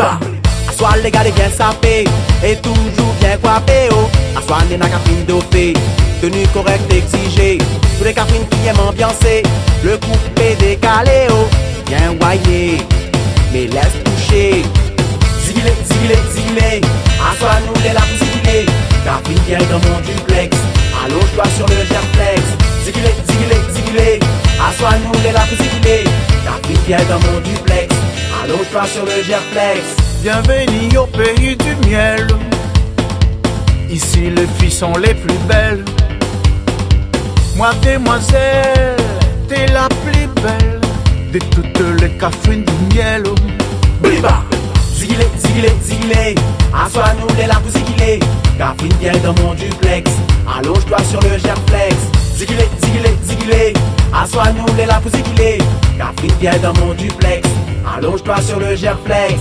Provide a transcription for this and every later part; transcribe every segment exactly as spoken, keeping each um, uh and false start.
Bliba. Assoir les gars, bien sapés et toujours bien coiffés. Oh, assoir les nacafines dopées, tenue correcte exigée. Tous les cafines qui aiment ambiancer, le coupé décalé. Oh, bien wayé, mais laisse toucher. Zigilé, zigilé, zigilé, assois nous les la zigilé. Cafine vient dans mon duplex, allonge-toi sur le gerflex. Zigilé, zigilé, zigilé, assois nous les la zigilé. Cafine vient dans mon duplex, allonge-toi sur le gerflex. Bienvenue au pays du miel. Ici les filles sont les plus belles. Moi demoiselle, t'es la plus belle de toutes les cafines du miel. Bliba. Zigilé, zigilé, zigilé, assois nous les la zigilé. Cafine vient dans mon duplex, allonge-toi sur le gerflex. Zigilé, zigilé, zigilé, assois nous les la zigilé. Cafine vient dans mon duplex, allonge-toi sur le gerflex.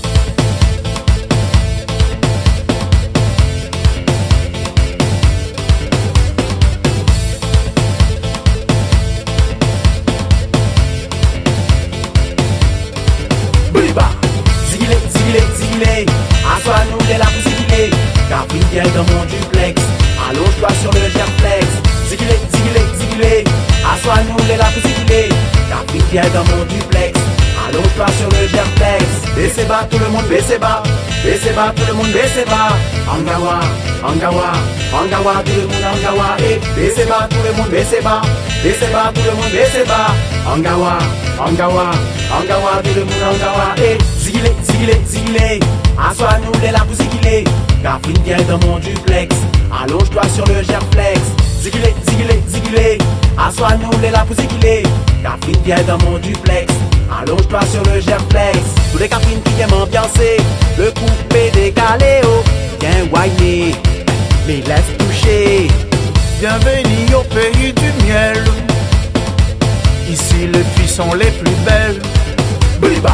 Zigilé, zigilé, assois nous les la zigilé. Cafine vient dans mon duplex, allonge-toi sur le gerflex. Zigilé, zigilé, zigilé, assois nous les la zigilé. Cafine vient dans mon duplex, allonge-toi sur le gerflex. Baissez bas, tout le monde baissez bas. Baissez bas, tout le monde baissez bas. Angawa, Angawa, Angawa, tout le monde Angawa. Et baissez bas, tout le monde baissez bas. Baissez bas, tout le monde baissez bas. Angawa, Angawa, Angawa, tout le monde Angawa. Et zigilé, zigilé, zigilé, assois nous les la zigilé. Cafine vient dans mon duplex, allonge-toi sur le gerflex. Zigilé, zigilé, zigilé, assois nous les la zigilé. Cafine vient dans mon duplex, allonge-toi sur le gerflex. Tous les cafines qui aiment ambiancer, le coupé décalé. Oh, bien wayé, mais laisse toucher. Bienvenue au pays du miel. Ici les filles sont les plus belles. Bliba.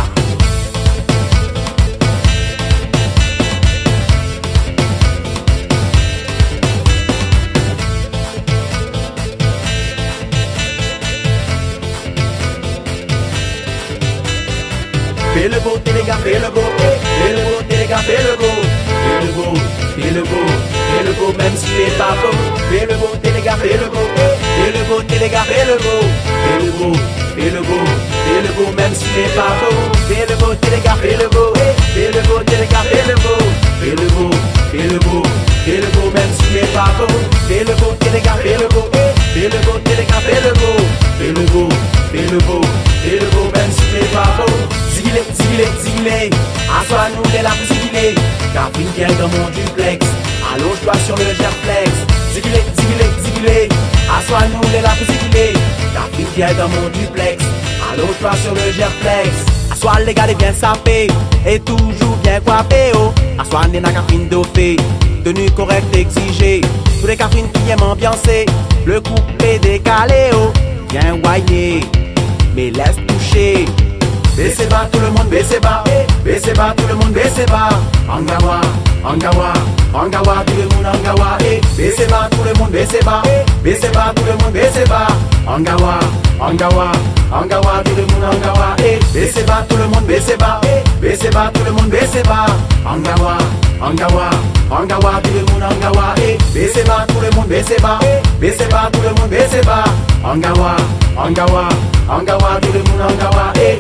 Fais le beau, les gars, fais le beau. Fais le beau, les gars, fais le beau. Fais le beau, fais le beau, fais le beau, même si les pas beau. Fais le beau, les gars, fais le beau. Fais le beau, les gars, fais le beau. Fais le beau, fais le beau, fais le beau, même si les pas beau. Fais le beau, les gars, fais le beau. Fais le beau, les gars, fais le beau. Fais le beau, fais le beau, fais le beau, même si les pas beau. Fais le beau, les gars, fais le beau. Fais le beau, les gars, fais le beau. Fais le beau, fais le beau, fais le beau, même si les pas beau. Zigilé, zigilé, zigilé, assois nous les la zigilé. Cafine vient dans mon duplex, allonge-toi sur le gerflex. Zigilé, zigilé, zigilé, assois nous les la zigilé. Cafine vient dans mon duplex, allonge-toi sur le gerflex. Assois les gars bien sapés et toujours bien coiffés. Oh, assois les nacafines dopées, tenue correcte exigée. Tous les cafines qui aiment ambiancer, le coupé décalé. Oh, bien wayé, mais laisse toucher. Baissez bas, tout le monde baissez bas. Baissez bas, tout le monde baissez bas. Angawa, Angawa, Angawa, tout le monde Angawa. Et baissez bas, tout le monde baissez bas. Baissez bas, tout le monde baissez bas. Angawa, Angawa, Angawa, tout le monde Angawa. Et baissez bas, tout le monde baissez bas. Baissez bas, tout le monde baissez bas. Angawa, Angawa, Angawa, tout le monde Angawa. Et baissez bas, tout le monde baissez bas. Baissez bas, tout le monde baissez bas. Angawa, Angawa, Angawa, tout le monde Angawa. Et